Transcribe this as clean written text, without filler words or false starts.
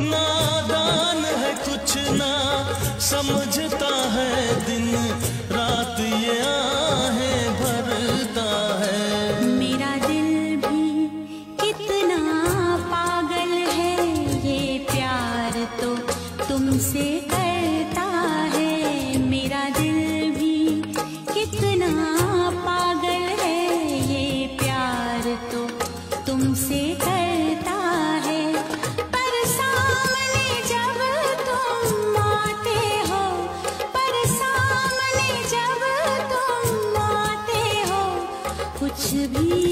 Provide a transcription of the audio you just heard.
नादान है कुछ ना समझता है, दिन रात ये आहें भरता है। मेरा दिल भी कितना पागल है, ये प्यार तो तुमसे करता है। मेरा दिल भी कितना पागल है, ये प्यार तो तुमसे करता है। पर सामने जब तुम आते हो, पर सामने जब तुम आते हो, कुछ भी